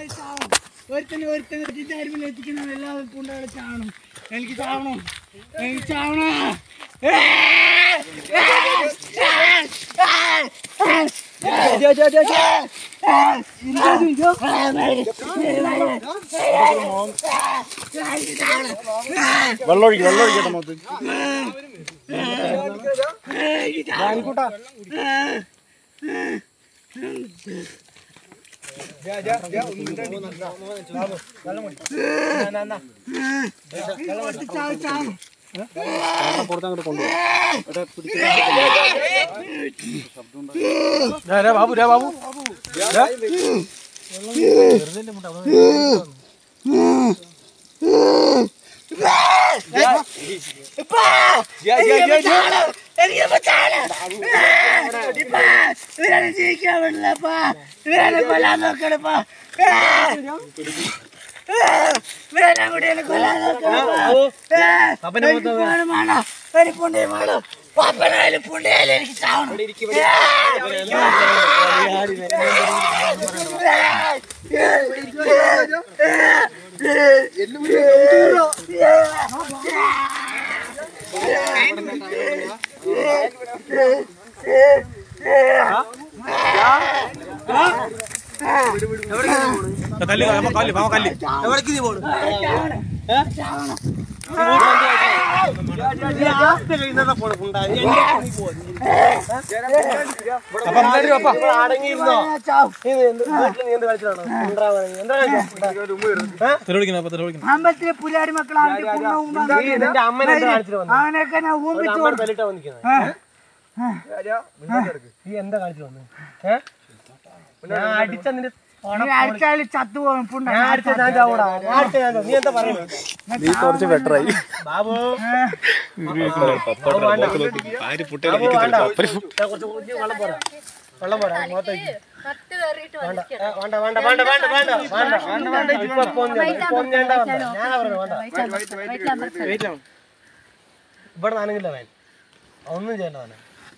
ഒരുത്തന്നെ എത്തിക്കണം എല്ലാവരും പൂണ്ടാളെ ചാവണം എനിക്ക് ചാവണം വെള്ളമൊഴിക്കട്ടെ മൊത്തം കൊടുത്തങ്ങോട്ട് കൊണ്ടുപോകും ബാബു ബാബു ജീവിക്കാൻ പറ്റില്ലപ്പാ ഇവരെ കൊല്ലാൻ നോക്കണപ്പാ പാപ്പനായാലും പുണ്ടയാലും എനിക്ക് ചാവണം അമ്പലത്തിലെ പുരാടി മക്കളാണ് അവനൊക്കെ ഞാൻ എന്താ കാണിച്ചു വന്നു അടിച്ച നിന്റെ അടിച്ചാല് ചത്തുപോകും നീ എന്താ പറയുന്നത് നീ കുറച്ച് ബെറ്ററായി ബാബു വെള്ളം പോരാ മുഖത്തേക്ക് ഇവിടെ നനങ്ങില്ല വേൻ ഒന്നും ചെയ്യണ്ട അവനെ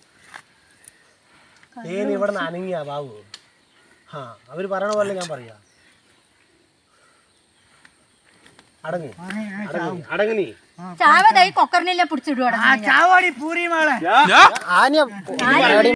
ഇവിടെ നനങ്ങിയാ ബാബു ആ അവര് പറയണ പോലെ ഞാൻ പറയാ അടങ്ങി ചാവതായി കൊക്കറിനെല്ലാം പിടിച്ചിടുവാ ചാവാടി പൂരി മാളെ ആന